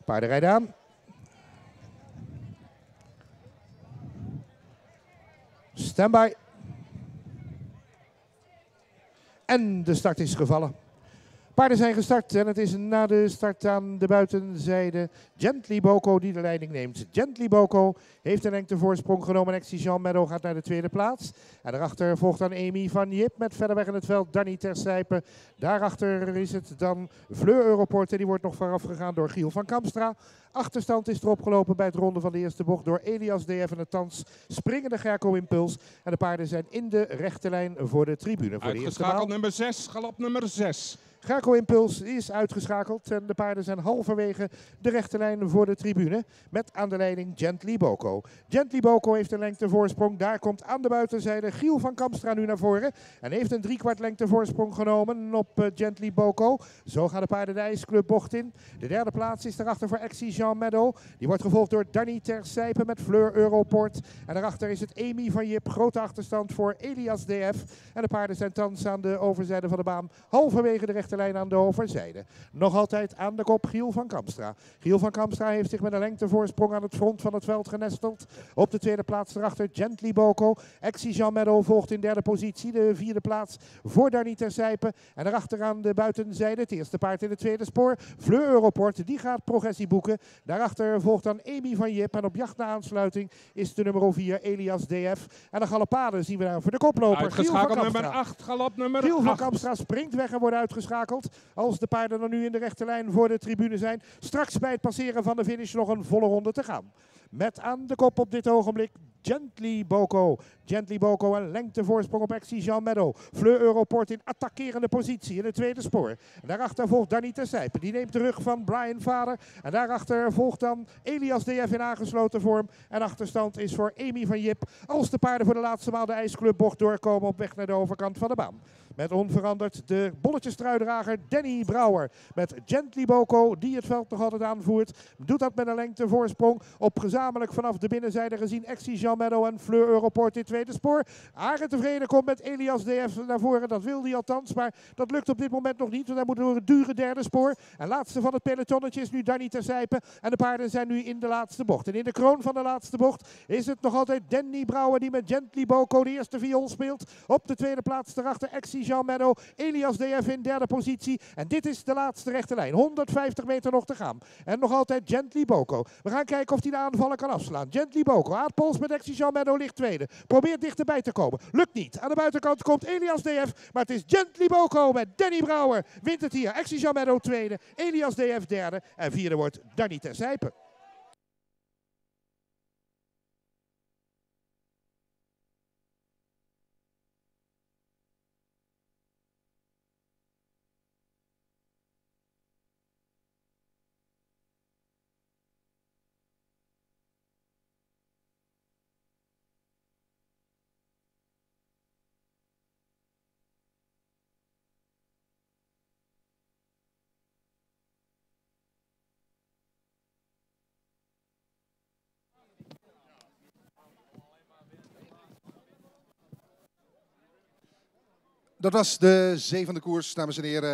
Paarden rijden aan. Standby. En de start is gevallen. Paarden zijn gestart en het is na de start aan de buitenzijde Gently Boko die de leiding neemt. Gently Boko heeft een lengtevoorsprong genomen. Exigeant Meadow gaat naar de tweede plaats. En daarachter volgt dan Amy van Jip met verder weg in het veld Danny Tersijpe. Daarachter is het dan Fleur Europort en die wordt nog vooraf gegaan door Giel van Kamstra. Achterstand is erop gelopen bij het ronde van de eerste bocht door Elias DF en de thans springende Gerco Impuls. En de paarden zijn in de rechte lijn voor de tribune. Voor de eerste maal. Nummer 6, galop nummer 6. Gerco Impuls is uitgeschakeld en de paarden zijn halverwege de rechte lijn voor de tribune. Met aan de leiding Gently Boko. Gently Boko heeft een lengtevoorsprong. Daar komt aan de buitenzijde Giel van Kamstra nu naar voren. En heeft een 3/4 lengtevoorsprong genomen op Gently Boko. Zo gaan de paarden de IJsclub bocht in. De derde plaats is daarachter voor Exigeant Meadow. Die wordt gevolgd door Danny Tersijpe met Fleur Europort. En daarachter is het Amy van Jip. Grote achterstand voor Elias DF. En de paarden zijn thans aan de overzijde van de baan. Halverwege de rechte lijn aan de overzijde. Nog altijd aan de kop Giel van Kamstra. Giel van Kamstra heeft zich met een lengtevoorsprong aan het front van het veld genesteld. Op de tweede plaats erachter Gently Boko. Exigeant Meadow volgt in derde positie. De vierde plaats voor Danny Tersijpe. En daarachter aan de buitenzijde het eerste paard in het tweede spoor. Fleur Europort, die gaat progressie boeken. Daarachter volgt dan Amy van Jip. En op jacht naar aansluiting is de nummer 4 Elias DF. En de galopade zien we daar voor de koploper. Uitgeschakeld nummer 8, galop nummer 8. Giel van Kamstra springt weg en wordt uitgeschakeld. Als de paarden dan nu in de rechte lijn voor de tribune zijn. Straks bij het passeren van de finish nog een volle ronde te gaan. Met aan de kop op dit ogenblik Gently Boko. Gently Boko een lengtevoorsprong op Exigeant Meadow. Fleur Europort in attackerende positie in het tweede spoor. En daarachter volgt Danny Tersijpe. Die neemt de rug van Brian Vader. En daarachter volgt dan Elias DF in aangesloten vorm. En achterstand is voor Amy van Jip. Als de paarden voor de laatste maal de IJsclubbocht doorkomen op weg naar de overkant van de baan. Met onveranderd de bolletjestruidrager Danny Brouwer. Met Gently Boko die het veld nog altijd aanvoert. Doet dat met een lengtevoorsprong op gezamenlijk vanaf de binnenzijde gezien Exigeant Meadow en Fleur Europort in tweede spoor. Arend tevreden komt met Elias DF naar voren. Dat wil hij althans, maar dat lukt op dit moment nog niet. Want hij moet door het dure derde spoor. En laatste van het pelotonnetje is nu Danny Tersijpe. En de paarden zijn nu in de laatste bocht. En in de kroon van de laatste bocht is het nog altijd Danny Brouwer die met Gently Boko de eerste viool speelt. Op de tweede plaats daarachter Exigeant Meadow. Elias DF in derde positie. En dit is de laatste rechte lijn. 150 meter nog te gaan. En nog altijd Gently Boko. We gaan kijken of hij de aanvallen kan afslaan. Gently Boko. Aardpols met Exigeant Meadow ligt tweede. Probeert dichterbij te komen. Lukt niet. Aan de buitenkant komt Elias DF. Maar het is Gently Boko met Danny Brouwer. Wint het hier. Exigeant Meadow tweede. Elias DF derde. En vierde wordt Danny Tersijpe. Dat was de zevende koers, dames en heren.